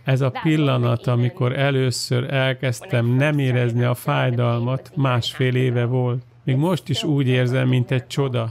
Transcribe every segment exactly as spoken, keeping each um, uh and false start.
Ez a pillanat, amikor először elkezdtem nem érezni a fájdalmat, másfél éve volt. Még most is úgy érzem, mint egy csoda.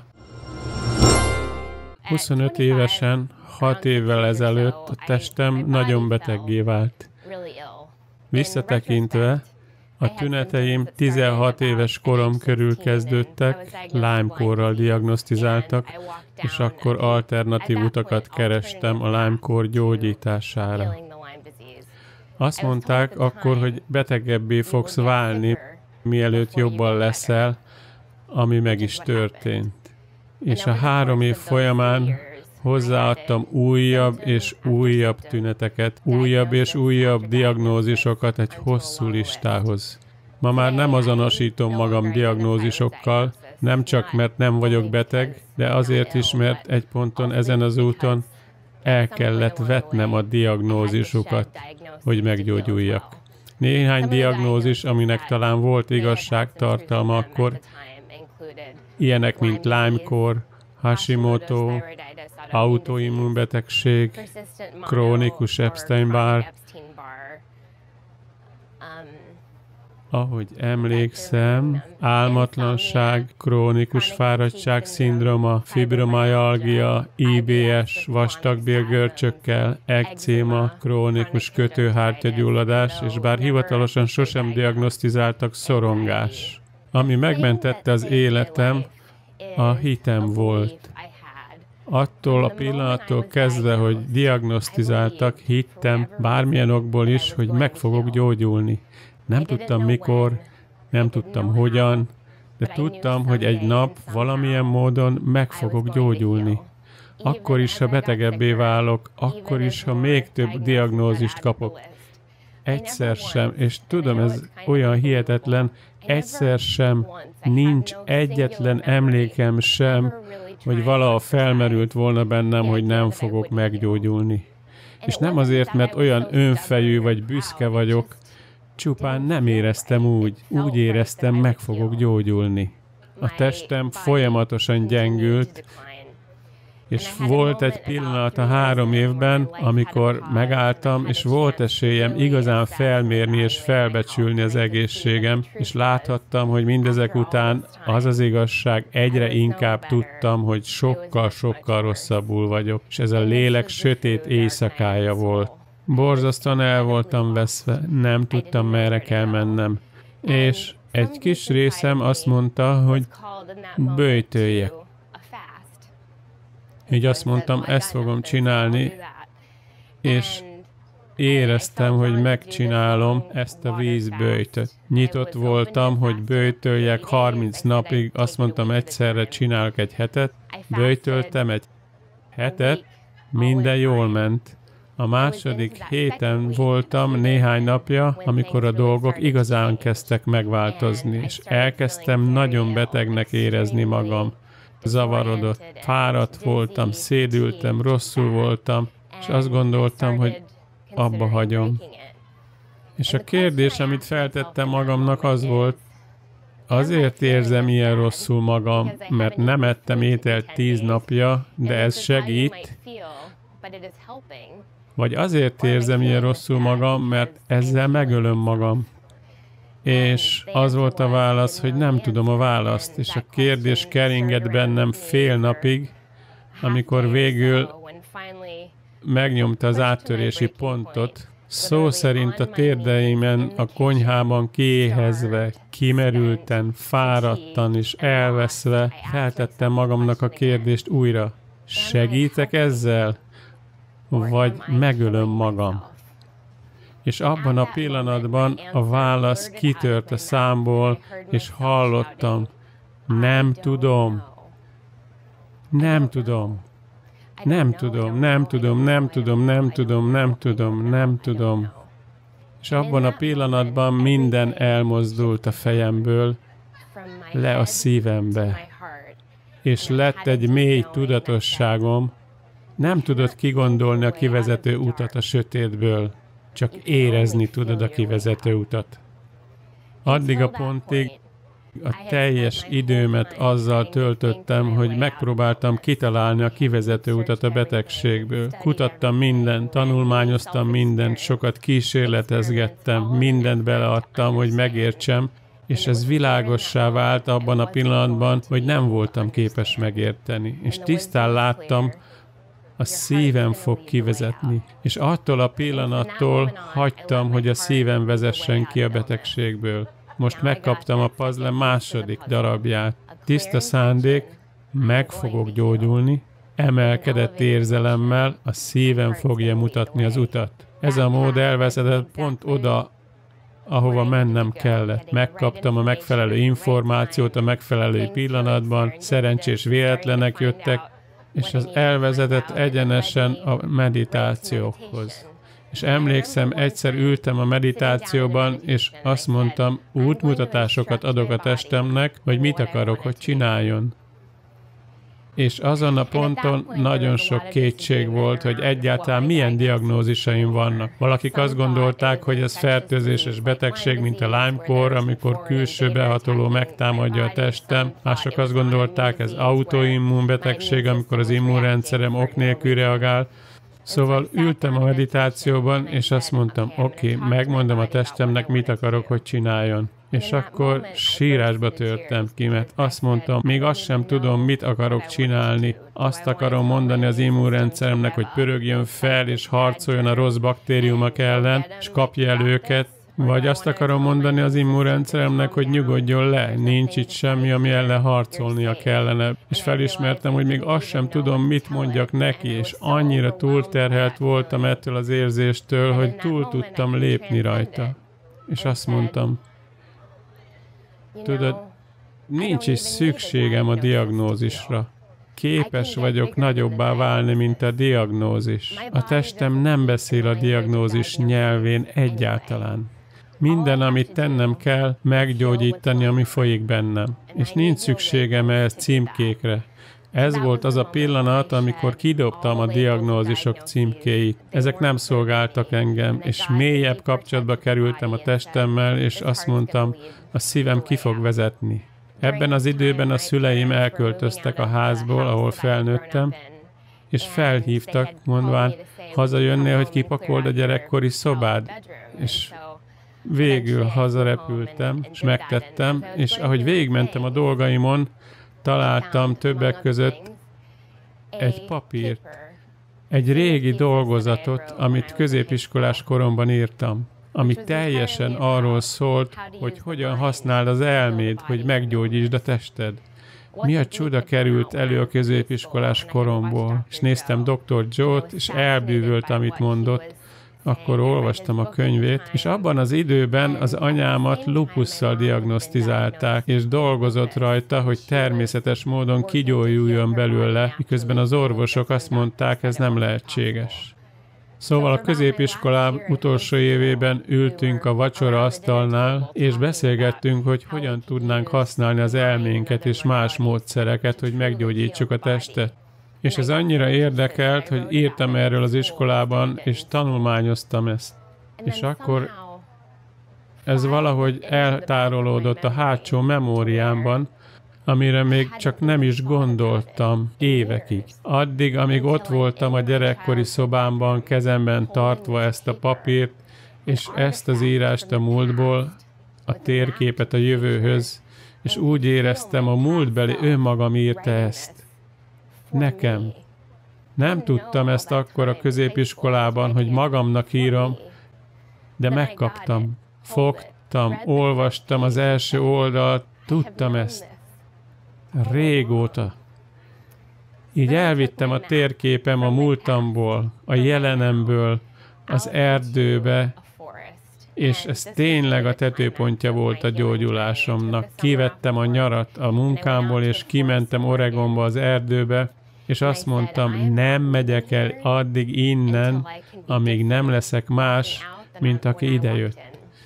huszonöt évesen, hat évvel ezelőtt a testem nagyon beteggé vált. Visszatekintve, a tüneteim tizenhat éves korom körül kezdődtek, Lyme-kórral diagnosztizáltak, és akkor alternatív utakat kerestem a Lyme-kór gyógyítására. Azt mondták akkor, hogy betegebbé fogsz válni, mielőtt jobban leszel, ami meg is történt. És a három év folyamán hozzáadtam újabb és újabb tüneteket, újabb és újabb diagnózisokat egy hosszú listához. Ma már nem azonosítom magam diagnózisokkal, nem csak mert nem vagyok beteg, de azért is, mert egy ponton ezen az úton el kellett vetnem a diagnózisokat, hogy meggyógyuljak. Néhány diagnózis, aminek talán volt igazságtartalma akkor, ilyenek, mint Lyme-kór, Hashimoto, autoimmunbetegség, krónikus Epstein-Barr. Ahogy emlékszem, álmatlanság, krónikus fáradtság szindróma, fibromialgia, I B S, vastagbélgörcsökkel, ekcéma, krónikus kötőhártyagyulladás, és bár hivatalosan sosem diagnosztizáltak, szorongás. Ami megmentette az életem, a hitem volt. Attól a pillanattól kezdve, hogy diagnosztizáltak, hittem bármilyen okból is, hogy meg fogok gyógyulni. Nem tudtam mikor, nem tudtam hogyan, de tudtam, hogy egy nap valamilyen módon meg fogok gyógyulni. Akkor is, ha betegebbé válok, akkor is, ha még több diagnózist kapok. Egyszer sem, és tudom, ez olyan hihetetlen, egyszer sem, nincs egyetlen emlékem sem, hogy valaha felmerült volna bennem, hogy nem fogok meggyógyulni. És nem azért, mert olyan önfejű vagy büszke vagyok, csupán nem éreztem úgy, úgy éreztem, meg fogok gyógyulni. A testem folyamatosan gyengült, és volt egy pillanat a három évben, amikor megálltam, és volt esélyem igazán felmérni és felbecsülni az egészségem, és láthattam, hogy mindezek után az az igazság, egyre inkább tudtam, hogy sokkal-sokkal rosszabbul vagyok, és ez a lélek sötét éjszakája volt. Borzasztóan el voltam veszve, nem tudtam, merre kell mennem. És egy kis részem azt mondta, hogy böjtöljek. Így azt mondtam, ezt fogom csinálni, és éreztem, hogy megcsinálom ezt a vízböjtöt. Nyitott voltam, hogy böjtöljek harminc napig, azt mondtam, egyszerre csinálok egy hetet, böjtöltem egy hetet, minden jól ment. A második héten voltam néhány napja, amikor a dolgok igazán kezdtek megváltozni, és elkezdtem nagyon betegnek érezni magam. Zavarodott, fáradt voltam, szédültem, rosszul voltam, és azt gondoltam, hogy abba hagyom. És a kérdés, amit feltettem magamnak, az volt, azért érzem ilyen rosszul magam, mert nem ettem ételt tíz napja, de ez segít, vagy azért érzem ilyen rosszul magam, mert ezzel megölöm magam. És az volt a válasz, hogy nem tudom a választ, és a kérdés keringett bennem fél napig, amikor végül megnyomta az áttörési pontot, szó szerint a térdeimen a konyhában kiéhezve, kimerülten, fáradtan és elveszve feltettem magamnak a kérdést újra. Segítek ezzel? Vagy megölöm magam? És abban a pillanatban a válasz kitört a számból, és hallottam, nem tudom, nem tudom, nem tudom, nem tudom, nem tudom, nem tudom, nem tudom, nem tudom. És abban a pillanatban minden elmozdult a fejemből le a szívembe. És lett egy mély tudatosságom, nem tudod kigondolni a kivezető utat a sötétből, csak érezni tudod a kivezető utat. Addig a pontig A teljes időmet azzal töltöttem, hogy megpróbáltam kitalálni a kivezető utat a betegségből. Kutattam mindent, tanulmányoztam mindent, sokat kísérletezgettem, mindent beleadtam, hogy megértsem, és ez világossá vált abban a pillanatban, hogy nem voltam képes megérteni. És tisztán láttam, a szívem fog kivezetni. És attól a pillanattól hagytam, hogy a szívem vezessen ki a betegségből. Most megkaptam a puzzle második darabját. Tiszta szándék, meg fogok gyógyulni, emelkedett érzelemmel a szívem fogja mutatni az utat. Ez a mód elvezetett pont oda, ahova mennem kellett. Megkaptam a megfelelő információt a megfelelő pillanatban, szerencsés véletlenek jöttek, és az elvezetett egyenesen a meditációkhoz. És emlékszem, egyszer ültem a meditációban, és azt mondtam, útmutatásokat adok a testemnek, hogy mit akarok, hogy csináljon. És azon a ponton nagyon sok kétség volt, hogy egyáltalán milyen diagnózisaim vannak. Valakik azt gondolták, hogy ez fertőzéses betegség, mint a Lyme-kór, amikor külső behatoló megtámadja a testem. Mások azt gondolták, ez autoimmun betegség, amikor az immunrendszerem ok nélkül reagál. Szóval ültem a meditációban, és azt mondtam, oké, okay, megmondom a testemnek, mit akarok, hogy csináljon. És akkor sírásba törtem ki, mert azt mondtam, még azt sem tudom, mit akarok csinálni. Azt akarom mondani az immunrendszeremnek, hogy pörögjön fel, és harcoljon a rossz baktériumok ellen, és kapja el őket. Vagy azt akarom mondani az immunrendszeremnek, hogy nyugodjon le, nincs itt semmi, ami ellen harcolnia kellene. És felismertem, hogy még azt sem tudom, mit mondjak neki, és annyira túlterhelt voltam ettől az érzéstől, hogy túl tudtam lépni rajta. És azt mondtam, tudod, nincs is szükségem a diagnózisra. Képes vagyok nagyobbá válni, mint a diagnózis. A testem nem beszél a diagnózis nyelvén egyáltalán. Minden, amit tennem kell, meggyógyítani, ami folyik bennem. És nincs szükségem ehhez címkékre. Ez volt az a pillanat, amikor kidobtam a diagnózisok címkéit. Ezek nem szolgáltak engem, és mélyebb kapcsolatba kerültem a testemmel, és azt mondtam, a szívem ki fog vezetni. Ebben az időben a szüleim elköltöztek a házból, ahol felnőttem, és felhívtak, mondván, hazajönnél, hogy kipakold a gyerekkori szobád. És végül hazarepültem, és megtettem, és ahogy végigmentem a dolgaimon, találtam többek között egy papírt, egy régi dolgozatot, amit középiskolás koromban írtam, ami teljesen arról szólt, hogy hogyan használd az elméd, hogy meggyógyítsd a tested. Mi a csuda került elő a középiskolás koromból, és néztem doktor Joe-t, és elbűvölt, amit mondott. Akkor olvastam a könyvét, és abban az időben az anyámat lupusszal diagnosztizálták, és dolgozott rajta, hogy természetes módon kigyógyuljon belőle, miközben az orvosok azt mondták, ez nem lehetséges. Szóval a középiskolám utolsó évében ültünk a vacsora asztalnál, és beszélgettünk, hogy hogyan tudnánk használni az elménket és más módszereket, hogy meggyógyítsuk a testet. És ez annyira érdekelt, hogy írtam erről az iskolában, és tanulmányoztam ezt. És akkor ez valahogy eltárolódott a hátsó memóriámban, amire még csak nem is gondoltam évekig. Addig, amíg ott voltam a gyerekkori szobámban, kezemben tartva ezt a papírt, és ezt az írást a múltból, a térképet a jövőhöz, és úgy éreztem, a múltbeli önmagam írta ezt. Nekem. Nem tudtam ezt akkor a középiskolában, hogy magamnak írom, de megkaptam. Fogtam, olvastam az első oldalt, tudtam ezt. Régóta. Így elvittem a térképem a múltamból, a jelenemből, az erdőbe, és ez tényleg a tetőpontja volt a gyógyulásomnak. Kivettem a nyarat a munkámból, és kimentem Oregonba az erdőbe, és azt mondtam, nem megyek el addig innen, amíg nem leszek más, mint aki idejött.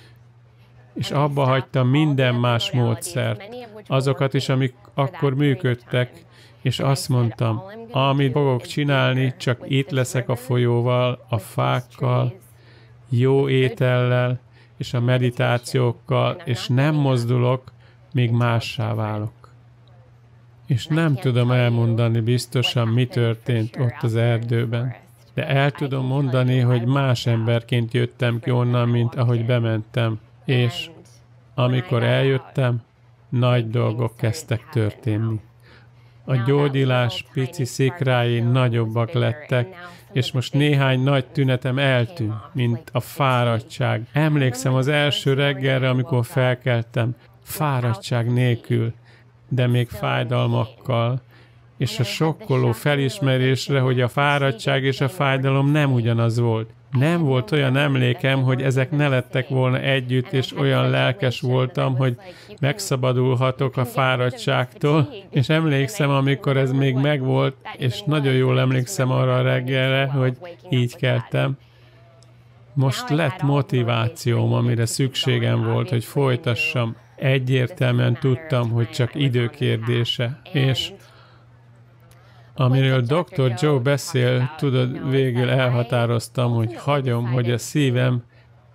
És abba hagytam minden más módszert, azokat is, amik akkor működtek, és azt mondtam, amit fogok csinálni, csak itt leszek a folyóval, a fákkal, jó étellel, és a meditációkkal, és nem mozdulok, még mássá válok. És nem tudom elmondani biztosan, mi történt ott az erdőben, de el tudom mondani, hogy más emberként jöttem ki onnan, mint ahogy bementem, és amikor eljöttem, nagy dolgok kezdtek történni. A gyógyulás pici szikrái nagyobbak lettek, és most néhány nagy tünetem eltűnt, mint a fáradtság. Emlékszem az első reggelre, amikor felkeltem, fáradtság nélkül, de még fájdalmakkal, és a sokkoló felismerésre, hogy a fáradtság és a fájdalom nem ugyanaz volt. Nem volt olyan emlékem, hogy ezek ne lettek volna együtt, és olyan lelkes voltam, hogy megszabadulhatok a fáradtságtól, és emlékszem, amikor ez még megvolt, és nagyon jól emlékszem arra a reggelre, hogy így keltem. Most lett motivációm, amire szükségem volt, hogy folytassam. Egyértelműen tudtam, hogy csak időkérdése, és amiről doktor Joe beszél, tudod, végül elhatároztam, hogy hagyom, hogy a szívem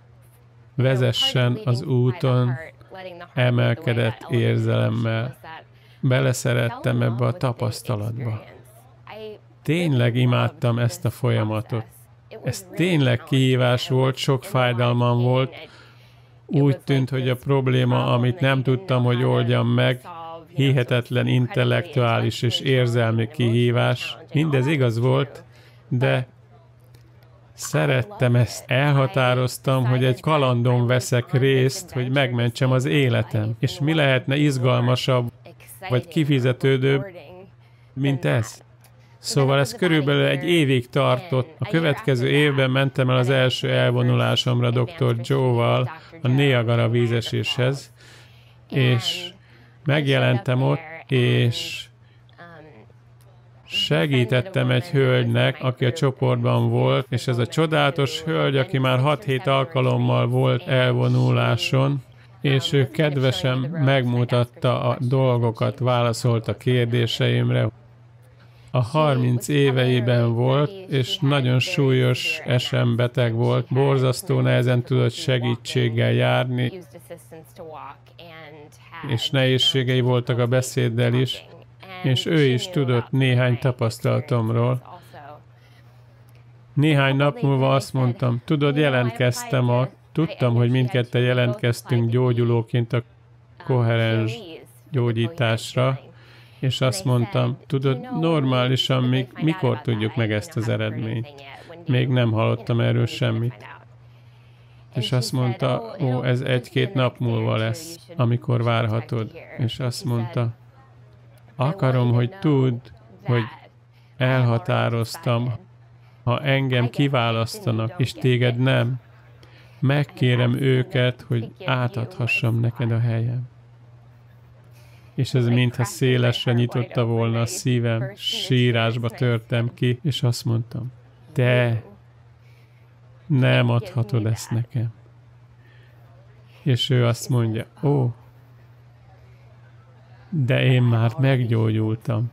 vezessen az úton emelkedett érzelemmel. Beleszerettem ebbe a tapasztalatba. Tényleg imádtam ezt a folyamatot. Ez tényleg kihívás volt, sok fájdalmam volt. Úgy tűnt, hogy a probléma, amit nem tudtam, hogy oldjam meg, hihetetlen intellektuális és érzelmi kihívás. Mindez igaz volt, de szerettem ezt. Elhatároztam, hogy egy kalandon veszek részt, hogy megmentsem az életem. És mi lehetne izgalmasabb, vagy kifizetődőbb, mint ez? Szóval ez körülbelül egy évig tartott. A következő évben mentem el az első elvonulásomra doktor Joe-val a Niagara vízeséshez, és megjelentem ott, és segítettem egy hölgynek, aki a csoportban volt, és ez a csodálatos hölgy, aki már hat-hét alkalommal volt elvonuláson, és ő kedvesen megmutatta a dolgokat, válaszolt a kérdéseimre. A harminc éveiben volt, és nagyon súlyos esembeteg volt, borzasztó nehezen tudott segítséggel járni, és nehézségei voltak a beszéddel is, és ő is tudott néhány tapasztalatomról. Néhány nap múlva azt mondtam, tudod, jelentkeztem a, tudtam, hogy mindketten jelentkeztünk gyógyulóként a koherens gyógyításra, és azt mondtam, tudod, normálisan még mikor tudjuk meg ezt az eredményt? Még nem hallottam erről semmit. És azt mondta, ó, ez egy-két nap múlva lesz, amikor várhatod. És azt mondta, akarom, hogy tudd, hogy elhatároztam, ha engem kiválasztanak, és téged nem, megkérem őket, hogy átadhassam neked a helyem. És ez mintha szélesre nyitotta volna a szívem, sírásba törtem ki, és azt mondtam, te nem adhatod ezt nekem. És ő azt mondja, ó, de én már meggyógyultam.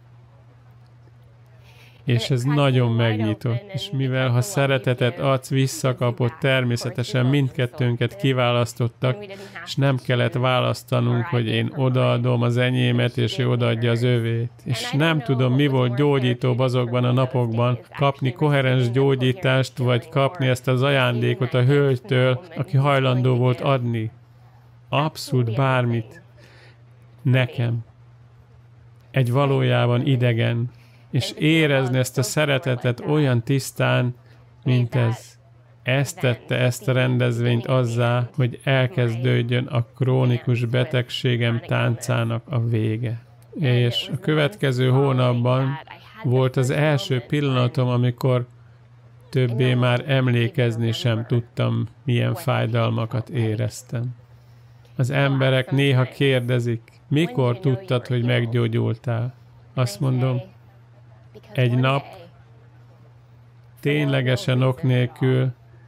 És ez nagyon megnyitott, és mivel ha szeretetet adsz, visszakapott, természetesen mindkettőnket kiválasztottak, és nem kellett választanunk, hogy én odaadom az enyémet, és ő odaadja az övét. És nem tudom, mi volt gyógyítóbb azokban a napokban, kapni koherens gyógyítást, vagy kapni ezt az ajándékot a hölgytől, aki hajlandó volt adni. Abszolút bármit. Nekem. Egy valójában idegen. És érezni ezt a szeretetet olyan tisztán, mint ez. Ezt tette ezt a rendezvényt azzá, hogy elkezdődjön a krónikus betegségem táncának a vége. És a következő hónapban volt az első pillanatom, amikor többé már emlékezni sem tudtam, milyen fájdalmakat éreztem. Az emberek néha kérdezik, mikor tudtad, hogy meggyógyultál? Azt mondom, egy nap, ténylegesen ok nélkül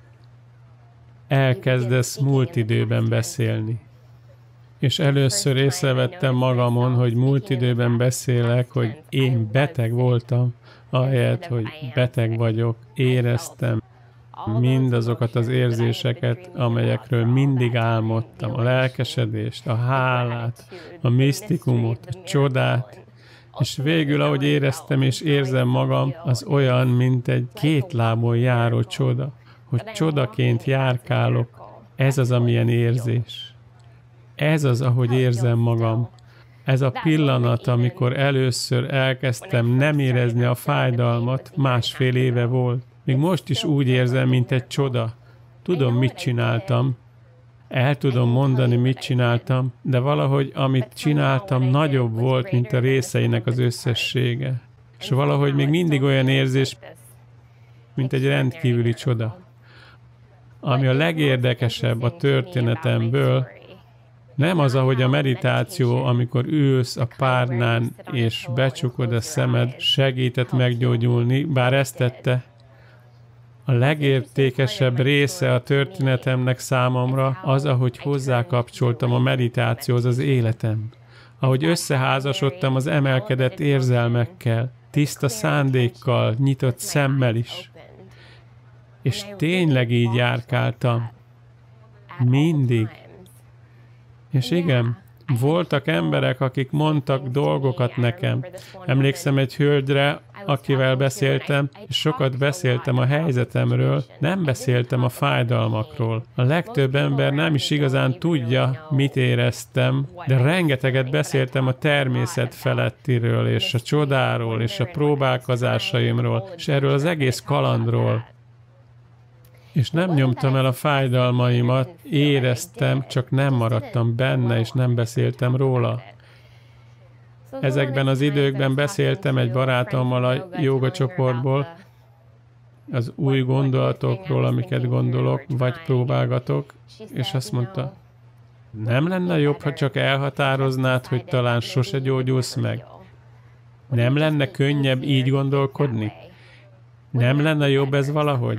elkezdesz múlt időben beszélni. És először észrevettem magamon, hogy múlt időben beszélek, hogy én beteg voltam, ahelyett, hogy beteg vagyok, éreztem, mindazokat az érzéseket, amelyekről mindig álmodtam, a lelkesedést, a hálát, a misztikumot, a csodát, és végül, ahogy éreztem és érzem magam, az olyan, mint egy két lábon járó csoda, hogy csodaként járkálok. Ez az, amilyen érzés. Ez az, ahogy érzem magam. Ez a pillanat, amikor először elkezdtem nem érezni a fájdalmat, másfél éve volt. Még most is úgy érzem, mint egy csoda. Tudom, mit csináltam. El tudom mondani, mit csináltam, de valahogy, amit csináltam, nagyobb volt, mint a részeinek az összessége. És valahogy még mindig olyan érzés, mint egy rendkívüli csoda. Ami a legérdekesebb a történetemből, nem az, ahogy a meditáció, amikor ülsz a párnán és becsukod a szemed, segített meggyógyulni, bár ezt tette. A legértékesebb része a történetemnek számomra az, ahogy hozzákapcsoltam a meditációhoz az életem. Ahogy összeházasodtam az emelkedett érzelmekkel, tiszta szándékkal, nyitott szemmel is. És tényleg így járkáltam. Mindig. És igen, voltak emberek, akik mondtak dolgokat nekem. Emlékszem egy hölgyre, akivel beszéltem, és sokat beszéltem a helyzetemről, nem beszéltem a fájdalmakról. A legtöbb ember nem is igazán tudja, mit éreztem, de rengeteget beszéltem a természet felettiről, és a csodáról, és a próbálkozásaimról, és erről az egész kalandról. És nem nyomtam el a fájdalmaimat, éreztem, csak nem maradtam benne, és nem beszéltem róla. Ezekben az időkben beszéltem egy barátommal a jóga csoportból, az új gondolatokról, amiket gondolok, vagy próbálgatok, és azt mondta, nem lenne jobb, ha csak elhatároznád, hogy talán sose gyógyulsz meg? Nem lenne könnyebb így gondolkodni? Nem lenne jobb ez valahogy?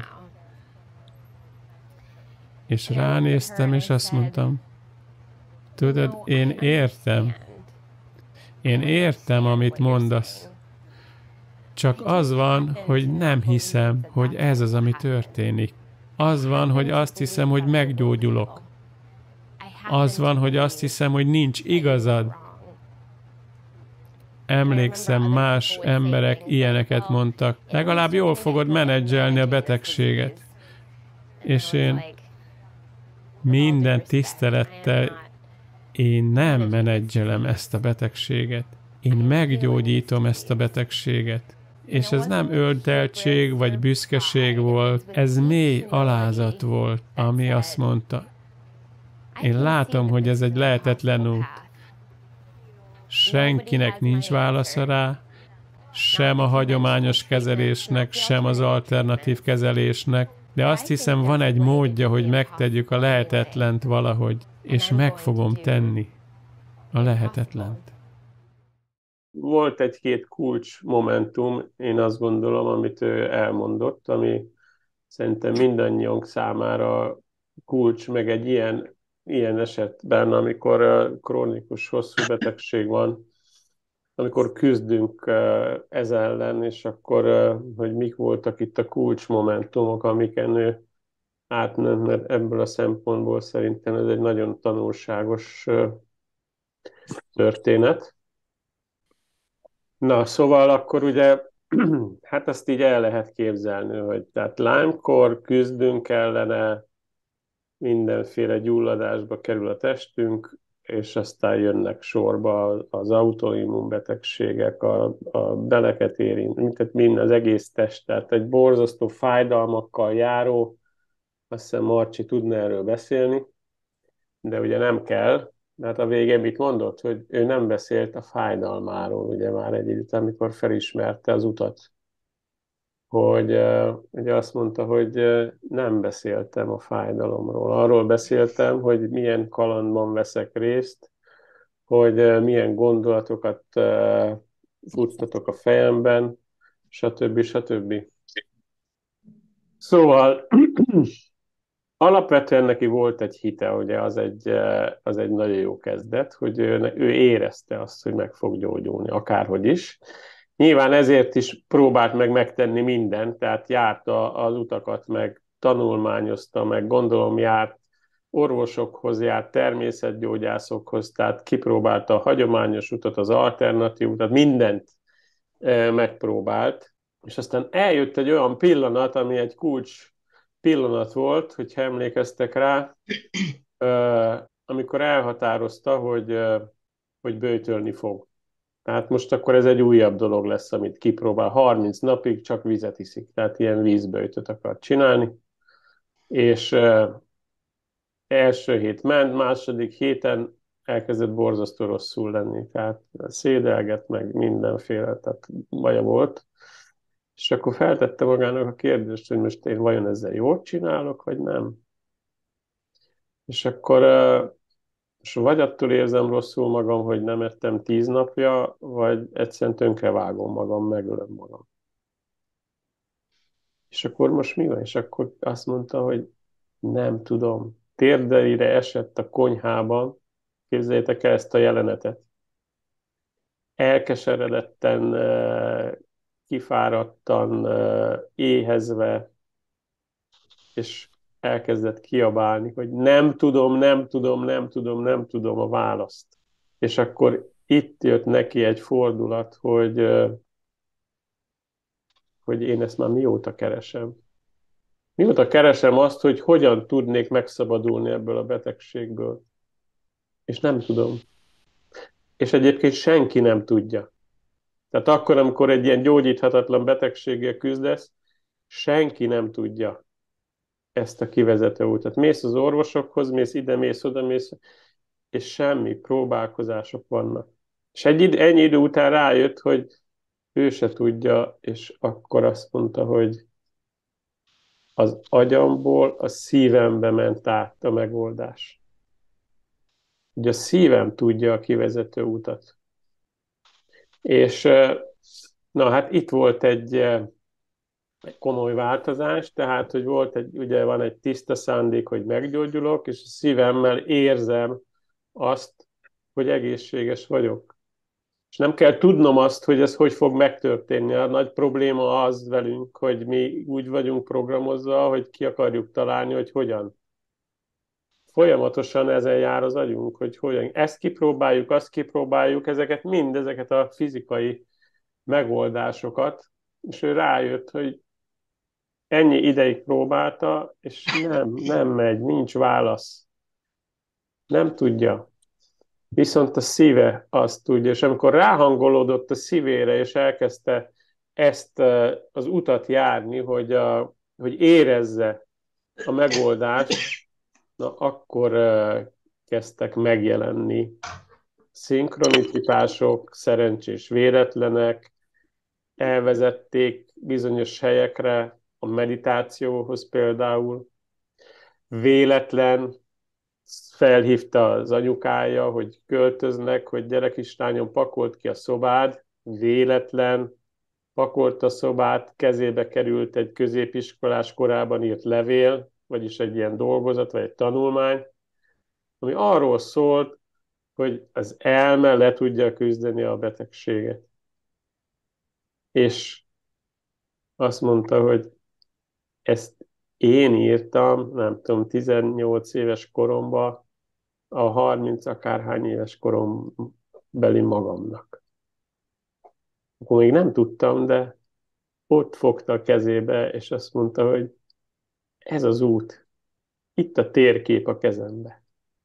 És ránéztem, és azt mondtam, tudod, én értem. Én értem, amit mondasz. Csak az van, hogy nem hiszem, hogy ez az, ami történik. Az van, hogy azt hiszem, hogy meggyógyulok. Az van, hogy azt hiszem, hogy nincs igazad. Emlékszem, más emberek ilyeneket mondtak. Legalább jól fogod menedzselni a betegséget. És én minden tisztelettel, én nem menedzselem ezt a betegséget. Én meggyógyítom ezt a betegséget. És ez nem ölteltség vagy büszkeség volt, ez mély alázat volt, ami azt mondta. Én látom, hogy ez egy lehetetlen út. Senkinek nincs válasza rá, sem a hagyományos kezelésnek, sem az alternatív kezelésnek, de azt hiszem, van egy módja, hogy megtegyük a lehetetlent valahogy, és meg fogom tenni a lehetetlent. Volt egy-két kulcs momentum, én azt gondolom, amit ő elmondott, ami szerintem mindannyiunk számára kulcs, meg egy ilyen, ilyen esetben, amikor krónikus hosszú betegség van, amikor küzdünk ez ellen, és akkor, hogy mik voltak itt a kulcsmomentumok, amiken ő átment, mert ebből a szempontból szerintem ez egy nagyon tanulságos történet. Na, szóval akkor ugye, hát ezt így el lehet képzelni, hogy tehát Lyme-kor küzdünk ellene, mindenféle gyulladásba kerül a testünk, és aztán jönnek sorba az autoimmunbetegségek, a, a beleket érint, tehát minden, az egész test, tehát egy borzasztó fájdalmakkal járó, azt hiszem Marcsi tudna erről beszélni, de ugye nem kell, mert a végén mit mondott, hogy ő nem beszélt a fájdalmáról, ugye már egy időt, amikor felismerte az utat, hogy uh, ugye azt mondta, hogy uh, nem beszéltem a fájdalomról. Arról beszéltem, hogy milyen kalandban veszek részt, hogy uh, milyen gondolatokat uh, futtatok a fejemben, stb. stb. Szóval alapvetően neki volt egy hite, ugye az egy, uh, az egy nagyon jó kezdet, hogy ő, ő érezte azt, hogy meg fog gyógyulni, akárhogy is. Nyilván ezért is próbált meg megtenni mindent, tehát járta az utakat, meg tanulmányozta, meg gondolom járt orvosokhoz, járt természetgyógyászokhoz, tehát kipróbálta a hagyományos utat, az alternatív utat, mindent megpróbált, és aztán eljött egy olyan pillanat, ami egy kulcs pillanat volt, hogyha emlékeztek rá, amikor elhatározta, hogy, hogy böjtölni fog. Tehát most akkor ez egy újabb dolog lesz, amit kipróbál. harminc napig csak vizet iszik, tehát ilyen vízböjtöt akar csinálni. És uh, első hét ment, második héten elkezdett borzasztó rosszul lenni. Tehát szédelget meg mindenféle, tehát baja volt. És akkor feltette magának a kérdést, hogy most én vajon ezzel jól csinálok, vagy nem. És akkor uh, és vagy attól érzem rosszul magam, hogy nem ettem tíz napja, vagy egyszerűen tönkrevágom magam, megölöm magam. És akkor most mi van? És akkor azt mondta, hogy nem tudom. Térdeire esett a konyhában. Képzeljétek el ezt a jelenetet. Elkeseredetten, kifáradtan, éhezve, és elkezdett kiabálni, hogy nem tudom, nem tudom, nem tudom, nem tudom a választ. És akkor itt jött neki egy fordulat, hogy, hogy én ezt már mióta keresem. Mióta keresem azt, hogy hogyan tudnék megszabadulni ebből a betegségből. És nem tudom. És egyébként senki nem tudja. Tehát akkor, amikor egy ilyen gyógyíthatatlan betegséggel küzdesz, senki nem tudja ezt a kivezető utat. Mész az orvosokhoz, mész ide, mész oda, mész, és semmi, próbálkozások vannak. És egy, ennyi idő után rájött, hogy ő se tudja, és akkor azt mondta, hogy az agyamból a szívembe ment át a megoldás. Ugye a szívem tudja a kivezető utat. És na hát itt volt egy, egy komoly változás, tehát hogy volt egy, ugye van egy tiszta szándék, hogy meggyógyulok, és a szívemmel érzem azt, hogy egészséges vagyok. És nem kell tudnom azt, hogy ez hogy fog megtörténni. A nagy probléma az velünk, hogy mi úgy vagyunk programozva, hogy ki akarjuk találni, hogy hogyan. Folyamatosan ezen jár az agyunk, hogy hogyan. Ezt kipróbáljuk, azt kipróbáljuk, ezeket mind, ezeket a fizikai megoldásokat, és ő rájött, hogy ennyi ideig próbálta, és nem, nem megy, nincs válasz. Nem tudja. Viszont a szíve azt tudja, és amikor ráhangolódott a szívére, és elkezdte ezt az utat járni, hogy, a, hogy érezze a megoldást, na akkor kezdtek megjelenni szinkronicitások, szerencsés véletlenek, elvezették bizonyos helyekre, a meditációhoz például. Véletlen felhívta az anyukája, hogy költöznek, hogy gyere kislányom, pakolt ki a szobád. Véletlen pakolt a szobát, kezébe került egy középiskolás korában írt levél, vagyis egy ilyen dolgozat, vagy egy tanulmány, ami arról szólt, hogy az elme le tudja küzdeni a betegséget. És azt mondta, hogy ezt én írtam, nem tudom, tizennyolc éves koromban, a harminc akárhány éves korombeli magamnak. Akkor még nem tudtam, de ott fogta a kezébe, és azt mondta, hogy ez az út, itt a térkép a kezembe.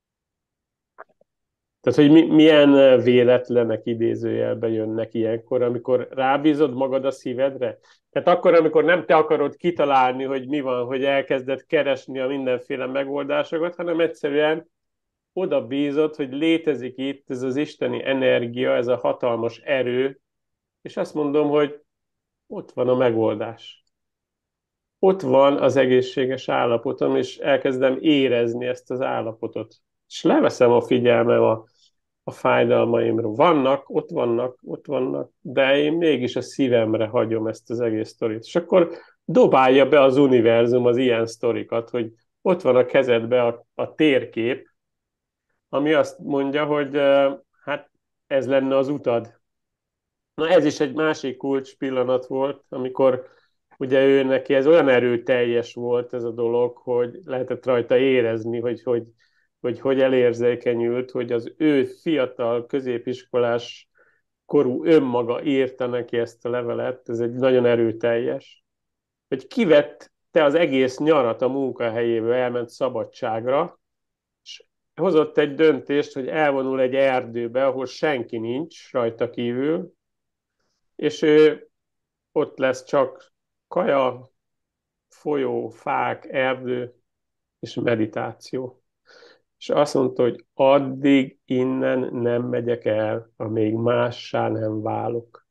Tehát, hogy mi, milyen véletlenek idézőjelbe jönnek ilyenkor, amikor rábízod magad a szívedre. Tehát akkor, amikor nem te akarod kitalálni, hogy mi van, hogy elkezded keresni a mindenféle megoldásokat, hanem egyszerűen oda bízod, hogy létezik itt ez az isteni energia, ez a hatalmas erő, és azt mondom, hogy ott van a megoldás. Ott van az egészséges állapotom, és elkezdem érezni ezt az állapotot. És leveszem a figyelmem a, a fájdalmaimról. Vannak, ott vannak, ott vannak, de én mégis a szívemre hagyom ezt az egész sztorit. És akkor dobálja be az univerzum az ilyen sztorikat, hogy ott van a kezedbe a, a térkép, ami azt mondja, hogy hát ez lenne az utad. Na ez is egy másik kulcs pillanat volt, amikor ugye ő neki ez olyan erőteljes volt ez a dolog, hogy lehetett rajta érezni, hogy hogy, hogy, hogy elérzékenyült, hogy az ő fiatal középiskolás korú önmaga írta neki ezt a levelet, ez egy nagyon erőteljes, hogy kivette az egész nyarat a munkahelyéből, elment szabadságra, és hozott egy döntést, hogy elvonul egy erdőbe, ahol senki nincs rajta kívül, és ő ott lesz csak kaja, folyó, fák, erdő és meditáció. És azt mondta, hogy addig innen nem megyek el, amíg mássá nem válok.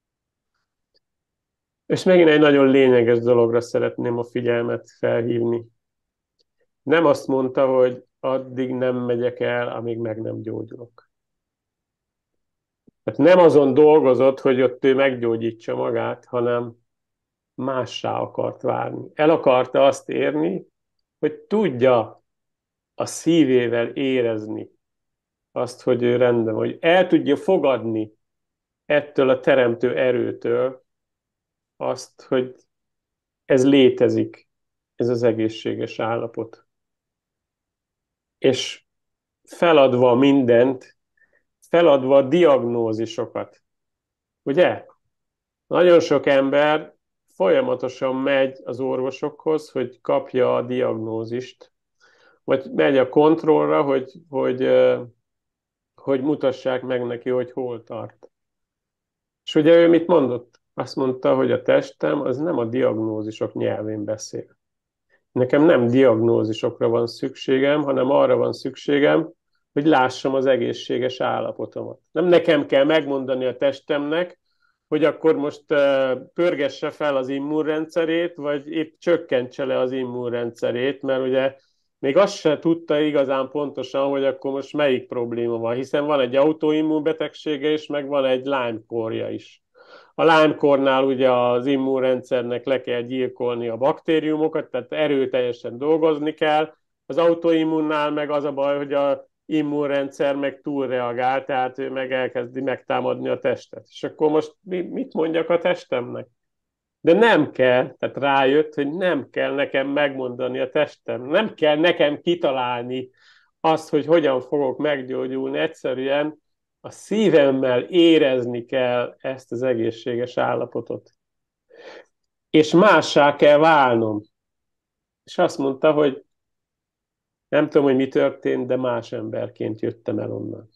És megint egy nagyon lényeges dologra szeretném a figyelmet felhívni. Nem azt mondta, hogy addig nem megyek el, amíg meg nem gyógyulok. Tehát nem azon dolgozott, hogy ott ő meggyógyítsa magát, hanem mássá akart várni. El akarta azt érni, hogy tudja a szívével érezni azt, hogy ő rendben, hogy el tudja fogadni ettől a teremtő erőtől azt, hogy ez létezik, ez az egészséges állapot. És feladva mindent, feladva a diagnózisokat. Ugye? Nagyon sok ember folyamatosan megy az orvosokhoz, hogy kapja a diagnózist, vagy megy a kontrollra, hogy, hogy, hogy mutassák meg neki, hogy hol tart. És ugye ő mit mondott? Azt mondta, hogy a testem az nem a diagnózisok nyelvén beszél. Nekem nem diagnózisokra van szükségem, hanem arra van szükségem, hogy lássam az egészséges állapotomat. Nem nekem kell megmondani a testemnek, hogy akkor most pörgesse fel az immunrendszerét, vagy épp csökkentse le az immunrendszerét, mert ugye még azt se tudta igazán pontosan, hogy akkor most melyik probléma van, hiszen van egy autoimmunbetegsége is, meg van egy Lyme-kórja is. A Lyme-kórnál ugye az immunrendszernek le kell gyilkolni a baktériumokat, tehát erőteljesen dolgozni kell. Az autoimmunnál meg az a baj, hogy a immunrendszer meg túlreagál, tehát ő meg elkezdi megtámadni a testet. És akkor most mit mondjak a testemnek? De nem kell, tehát rájött, hogy nem kell nekem megmondani a testem. Nem kell nekem kitalálni azt, hogy hogyan fogok meggyógyulni. Egyszerűen a szívemmel érezni kell ezt az egészséges állapotot. És mássá kell válnom. És azt mondta, hogy nem tudom, hogy mi történt, de más emberként jöttem el onnan.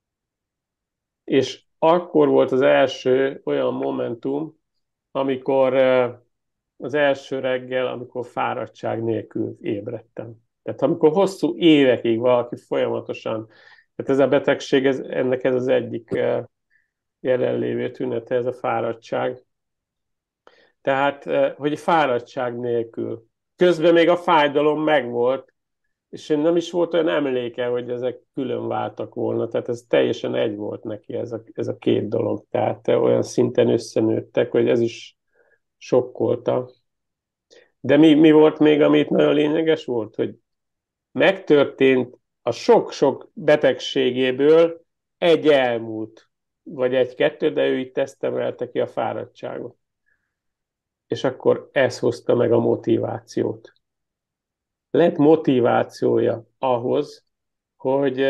És akkor volt az első olyan momentum, amikor az első reggel, amikor fáradtság nélkül ébredtem. Tehát amikor hosszú évekig valaki folyamatosan, tehát ez a betegség, ez, ennek ez az egyik jelenlévő tünete, ez a fáradtság. Tehát, hogy fáradtság nélkül. Közben még a fájdalom megvolt, és nem is volt olyan emléke, hogy ezek külön váltak volna. Tehát ez teljesen egy volt neki, ez a, ez a két dolog. Tehát olyan szinten összenőttek, hogy ez is sokkolta. De mi, mi volt még, amit nagyon lényeges volt, hogy megtörtént a sok-sok betegségéből egy elmúlt, vagy egy-kettő, de ő itt tesztemelte ki a fáradtságot. És akkor ez hozta meg a motivációt. Lett motivációja ahhoz, hogy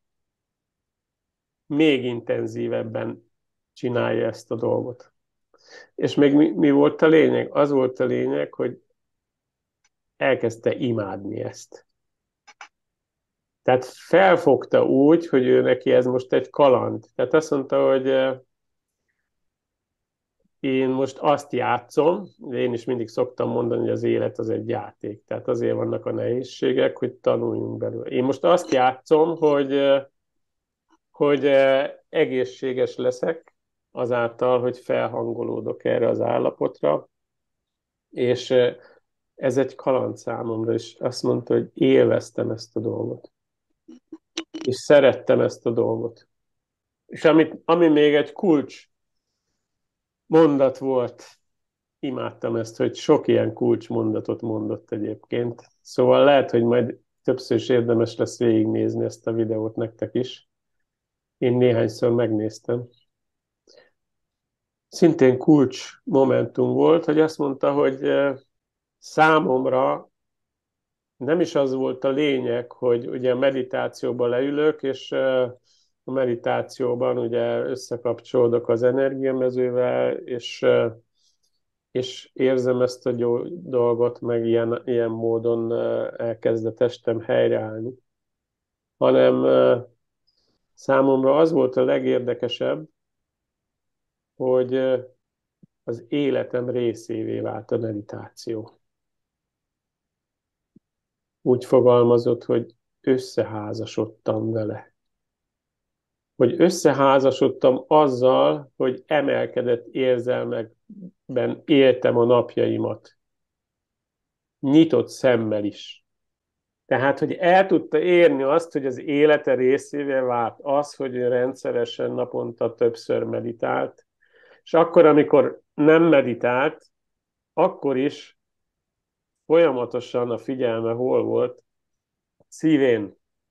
még intenzívebben csinálja ezt a dolgot. És még mi, mi volt a lényeg? Az volt a lényeg, hogy elkezdte imádni ezt. Tehát felfogta úgy, hogy ő neki ez most egy kaland. Tehát azt mondta, hogy én most azt játszom, én is mindig szoktam mondani, hogy az élet az egy játék. Tehát azért vannak a nehézségek, hogy tanuljunk belőle. Én most azt játszom, hogy, hogy egészséges leszek azáltal, hogy felhangolódok erre az állapotra, és ez egy kaland számomra, és azt mondta, hogy élveztem ezt a dolgot. És szerettem ezt a dolgot. És amit, ami még egy kulcs mondat volt, imádtam ezt, hogy sok ilyen kulcsmondatot mondott egyébként. Szóval lehet, hogy majd többször is érdemes lesz végignézni ezt a videót nektek is. Én néhányszor megnéztem. szintén kulcs momentum volt, hogy azt mondta, hogy számomra nem is az volt a lényeg, hogy ugye a meditációba leülök, és a meditációban ugye összekapcsolódok az energiamezővel, és, és érzem ezt a dolgot, meg ilyen, ilyen módon elkezd a testem helyreállni, hanem számomra az volt a legérdekesebb, hogy az életem részévé vált a meditáció. Úgy fogalmazott, hogy összeházasodtam vele. Hogy összeházasodtam azzal, hogy emelkedett érzelmekben éltem a napjaimat. Nyitott szemmel is. Tehát, hogy el tudta érni azt, hogy az élete részévé vált az, hogy ő rendszeresen naponta többször meditált, és akkor, amikor nem meditált, akkor is folyamatosan a figyelme hol volt? Szívén.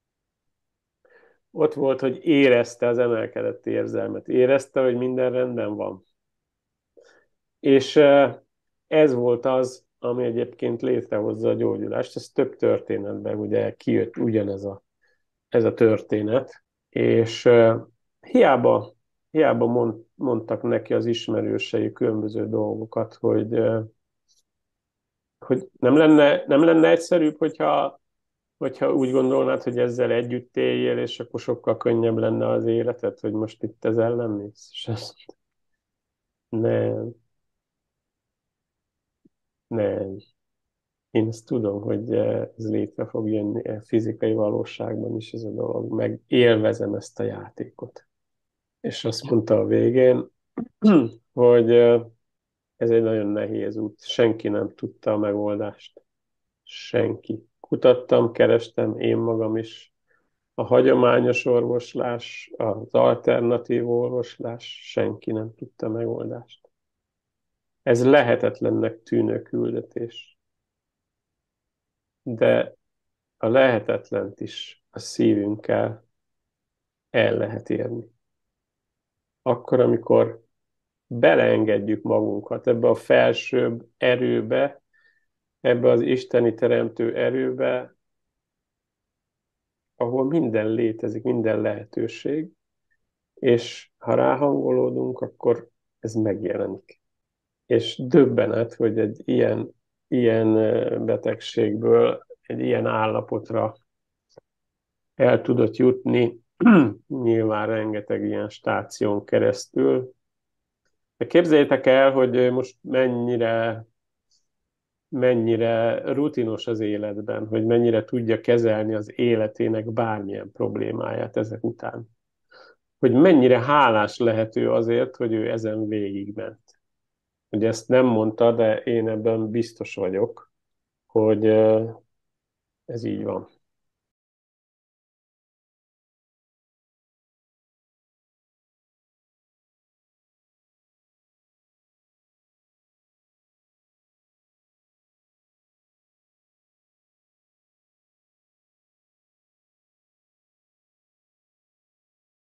Ott volt, hogy érezte az emelkedett érzelmet. Érezte, hogy minden rendben van. És ez volt az, ami egyébként létrehozza a gyógyulást. Ez több történetben ugye kijött ugyanez a, ez a történet. És hiába, hiába mond, mondtak neki az ismerősei különböző dolgokat, hogy, hogy nem lenne, nem lenne egyszerűbb, hogyha Hogyha úgy gondolnád, hogy ezzel együtt éljél, és akkor sokkal könnyebb lenne az életed, hogy most itt ezzel nem mész. És azt nem, nem. Én ezt tudom, hogy ez létre fog jönni a fizikai valóságban is ez a dolog. Meg élvezem ezt a játékot. És azt mondta a végén, hogy ez egy nagyon nehéz út. Senki nem tudta a megoldást. Senki. Kutattam, kerestem, én magam is. A hagyományos orvoslás, az alternatív orvoslás, senki nem tudta megoldást. Ez lehetetlennek tűnő küldetés. De a lehetetlent is a szívünkkel el lehet érni. Akkor, amikor beleengedjük magunkat ebbe a felsőbb erőbe, ebbe az isteni teremtő erőbe, ahol minden létezik, minden lehetőség, és ha ráhangolódunk, akkor ez megjelenik. És döbbenet, hogy egy ilyen, ilyen betegségből egy ilyen állapotra el tudott jutni, nyilván rengeteg ilyen stáción keresztül. De képzeljétek el, hogy most mennyire, mennyire rutinos az életben, hogy mennyire tudja kezelni az életének bármilyen problémáját ezek után. Hogy mennyire hálás lehet ő azért, hogy ő ezen végigment. Ugye ezt nem mondta, de én ebben biztos vagyok, hogy ez így van.